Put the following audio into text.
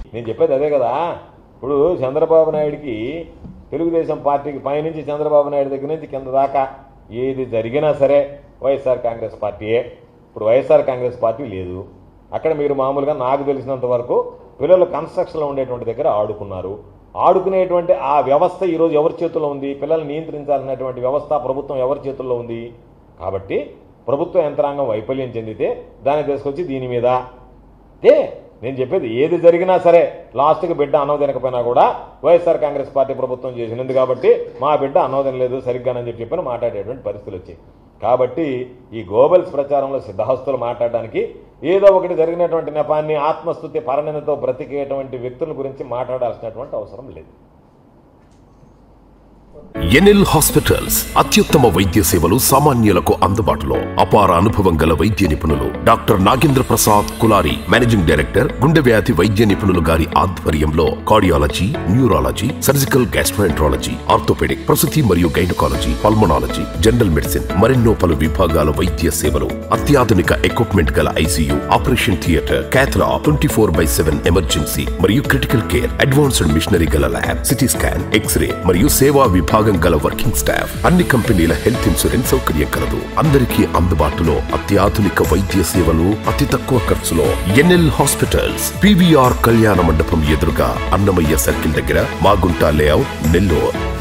నేను చెప్పేది అదే కదా. ఇప్పుడు చంద్రబాబు నాయుడికి తెలుగుదేశం పార్టీకి పైనుంచి చంద్రబాబు నాయుడు దగ్గర నుంచి కింద దాకా ఏది జరిగినా సరే వైఎస్ఆర్ కాంగ్రెస్ పార్టీయే. ఇప్పుడు వైఎస్ఆర్ కాంగ్రెస్ పార్టీ లేదు అక్కడ. మీరు మామూలుగా నాకు తెలిసినంత వరకు పిల్లలు కన్స్ట్రక్షన్లో ఉండేటువంటి దగ్గర ఆడుకున్నారు. ఆడుకునేటువంటి ఆ వ్యవస్థ ఈరోజు ఎవరి చేతుల్లో ఉంది? పిల్లల్ని నియంత్రించాల్సినటువంటి వ్యవస్థ ప్రభుత్వం ఎవరి చేతుల్లో ఉంది? కాబట్టి ప్రభుత్వ యంత్రాంగం వైఫల్యం చెందితే దాన్ని తీసుకొచ్చి దీని మీద నేను చెప్పేది ఏది జరిగినా సరే లాస్ట్కి బిడ్డ అన్నం తినకపోయినా కూడా వైఎస్ఆర్ కాంగ్రెస్ పార్టీ ప్రభుత్వం చేసినది కాబట్టి మా బిడ్డ అన్నం తినలేదు సరిగ్గానని చెప్పి మాట్లాడేటువంటి పరిస్థితులు వచ్చాయి. కాబట్టి ఈ గోబెల్స్ ప్రచారంలో సిద్ధహస్తులు మాట్లాడడానికి ఏదో ఒకటి జరిగినటువంటి నెపాన్ని ఆత్మస్తుతి పరణతో బ్రతికేటువంటి వ్యక్తుల గురించి మాట్లాడాల్సినటువంటి అవసరం లేదు. ఎన్ఎల్ హాస్పిటల్స్ అత్యుత్తమ వైద్య సేవలు సామాన్యులకు అందుబాటులో. అపార అనుభవం గల వైద్య నిపుణులు doctor Nagendra Prasad Kulari, managing director, గుండె వ్యాధి వైద్య నిపుణులు గారి ఆధ్వర్యంలో cardiology, neurology, surgical gastroenterology, orthopaedic, ప్రసూతి మరియు గైనకాలజీ, పల్మనాలజీ, జనరల్ మెడిసిన్ మరెన్నో పలు విభాగాల వైద్య సేవలు. అత్యాధునిక ఎక్విప్మెంట్ గల ICU, operation theatre, cath lab, 24/7 emergency మరియు క్రిటికల్ కేర్, అడ్వాన్స్డ్ మిషనరీ గల ల్యాబ్, సిటీ స్కాన్, ఎక్స్రే మరియు సేవా విభాగం గల వర్కింగ్ స్టాఫ్. అన్ని కంపెనీల హెల్త్ ఇన్సూరెన్స్ సౌకర్యం కలదు. అందరికీ అందుబాటులో అత్యాధునిక వైద్య సేవలు అతి తక్కువ ఖర్చులో. ఎన్ఎల్ హాస్పిటల్స్, పివిఆర్ కళ్యాణ మండపం ఎదురుగా, అన్నమయ్య సర్కిల్ దగ్గర, మాగుంట లేఅవుట్, నెల్లూరు.